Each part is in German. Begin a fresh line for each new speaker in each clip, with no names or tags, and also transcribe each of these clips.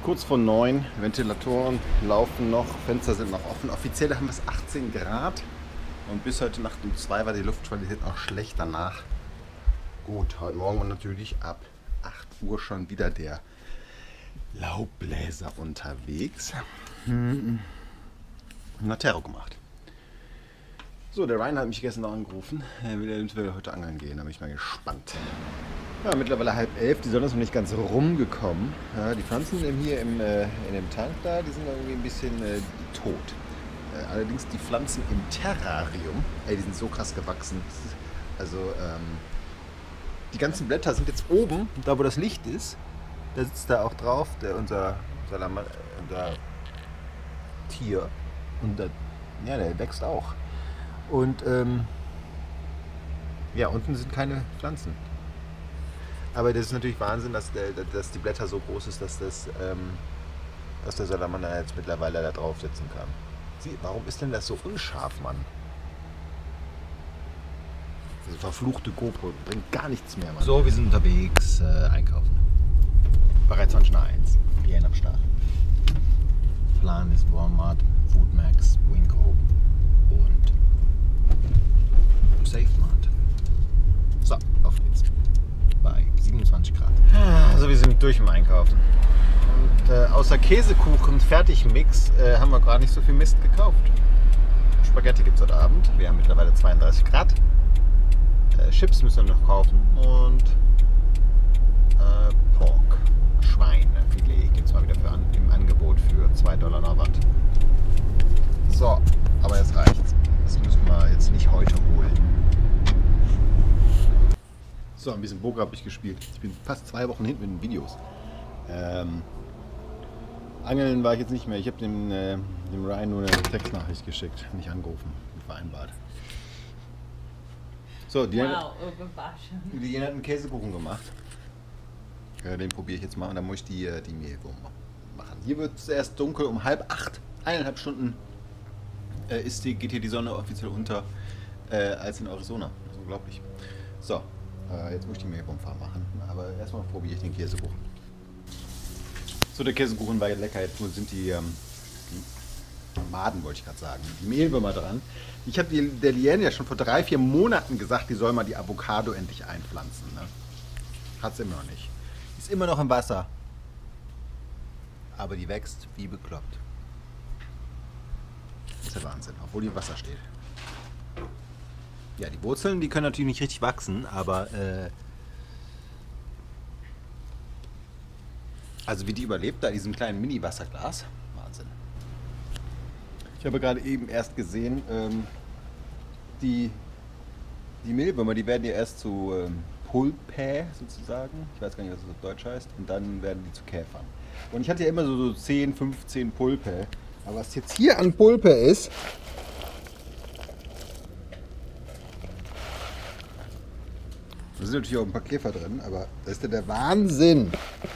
Kurz vor 9, Ventilatoren laufen noch, Fenster sind noch offen. Offiziell haben wir es 18 Grad und bis heute Nacht um 2 war die Luftqualität noch schlecht danach. Gut, heute Morgen war natürlich ab 8 Uhr schon wieder der Laubbläser unterwegs. Und hat Terror gemacht. So, der Ryan hat mich gestern noch angerufen. Er will eventuell heute angeln gehen, da bin ich mal gespannt. Ja, mittlerweile 10:30, die Sonne ist noch nicht ganz rumgekommen. Ja, die Pflanzen hier in dem Tank da, die sind irgendwie ein bisschen tot. Allerdings die Pflanzen im Terrarium, die sind so krass gewachsen. Also die ganzen Blätter sind jetzt oben, da wo das Licht ist. Da sitzt da auch drauf unser Tier. Und der wächst auch. Und ja, unten sind keine Pflanzen. Aber das ist natürlich Wahnsinn, dass die Blätter so groß ist, dass der Salamander jetzt mittlerweile da drauf sitzen kann. Warum ist denn das so unscharf, Mann? Diese verfluchte GoPro bringt gar nichts mehr, Mann. So, wir sind unterwegs einkaufen. Bereits 20 nach 1. Hier am Start. Plan ist Walmart, Foodmax, Winco und SafeMart. So, auf geht's. Bei 27 Grad. Also wir sind durch im Einkaufen. Und außer Käsekuchen und Fertigmix haben wir gar nicht so viel Mist gekauft. Spaghetti gibt es heute Abend. Wir haben mittlerweile 32 Grad. Chips müssen wir noch kaufen. Und Pork, Schweinefilet gibt es mal wieder im Angebot für $2 noch was. So, aber jetzt reicht's. Das müssen wir jetzt nicht heute holen. So, ein bisschen Poker habe ich gespielt. Ich bin fast 2 Wochen hinten mit den Videos. Angeln war ich jetzt nicht mehr. Ich habe dem Ryan nur eine Textnachricht geschickt, nicht angerufen, wie vereinbart. So, die hat einen Käsekuchen gemacht. Den probiere ich jetzt mal und dann muss ich die Mehlwurm machen. Hier wird es erst dunkel um 7:30. 1,5 Stunden geht hier die Sonne offiziell unter als in Arizona. Das ist unglaublich. So. Jetzt muss ich die Mehlwurmfarm machen, aber erstmal probiere ich den Käsekuchen. So, der Käsekuchen war lecker, jetzt sind die Maden, wollte ich gerade sagen, die Mehlwürmer dran. Ich habe der Liane ja schon vor 3-4 Monaten gesagt, die soll mal die Avocado endlich einpflanzen. Ne? Hat sie immer noch nicht. Ist immer noch im Wasser, aber die wächst wie bekloppt. Das ist der Wahnsinn, obwohl die im Wasser steht. Ja, die Wurzeln, die können natürlich nicht richtig wachsen, aber also wie die überlebt da in diesem kleinen Mini-Wasserglas. Wahnsinn. Ich habe gerade eben erst gesehen, die Mehlwürmer, die werden ja erst zu Pulpae sozusagen. Ich weiß gar nicht, was das auf Deutsch heißt. Und dann werden die zu Käfern. Und ich hatte ja immer so 10, 15 Pulpae. Aber was jetzt hier an Pulpae ist, da sind natürlich auch ein paar Käfer drin, aber das ist ja der Wahnsinn.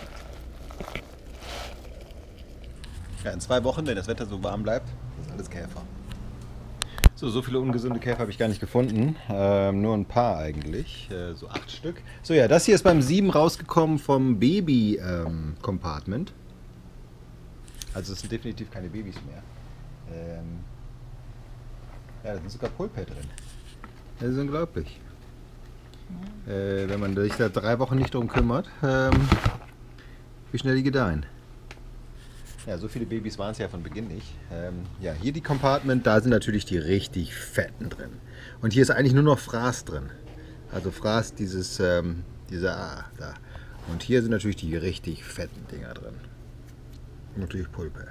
Ja, in 2 Wochen, wenn das Wetter so warm bleibt, ist alles Käfer. So viele ungesunde Käfer habe ich gar nicht gefunden. Nur ein paar eigentlich. So 8 Stück. So, ja, das hier ist beim 7 rausgekommen vom Baby-Compartment. Also es sind definitiv keine Babys mehr. Ja, da sind sogar Pulpae drin. Das ist unglaublich. Wenn man sich da 3 Wochen nicht drum kümmert, wie schnell die gedeihen. Ja, so viele Babys waren es ja von Beginn nicht. Ja, hier die Compartment, da sind natürlich die richtig fetten drin. Und hier ist eigentlich nur noch Fraß drin. Also Fraß, da. Und hier sind natürlich die richtig fetten Dinger drin. Und natürlich Pulpae.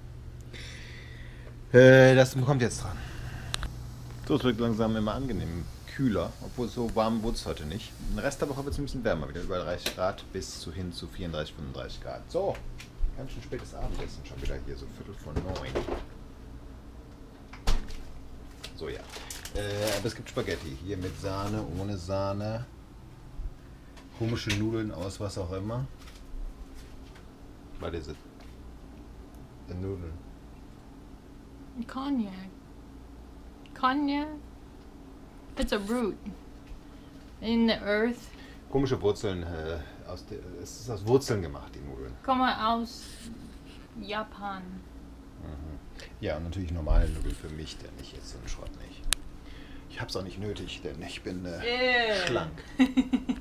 Das kommt jetzt dran. So, es wird langsam immer angenehm kühler, obwohl so warm wurde es heute nicht. Den Rest der Woche wird es ein bisschen wärmer, wieder über 30 Grad bis hin zu 34, 35 Grad. So, ganz schön spätes Abendessen schon wieder hier, so 8:45. So, ja. Aber es gibt Spaghetti. Hier mit Sahne, ohne Sahne. Komische Nudeln aus was auch immer. Was ist es? Die Nudeln.
Cognac. Cognac? It's a root in the earth.
Komische Wurzeln, es ist aus Wurzeln gemacht, die Nudeln.
Kommen aus Japan.
Ja, und natürlich normale Nudeln für mich, denn ich esse so einen Schrott nicht. Ich hab's auch nicht nötig, denn ich bin schlank.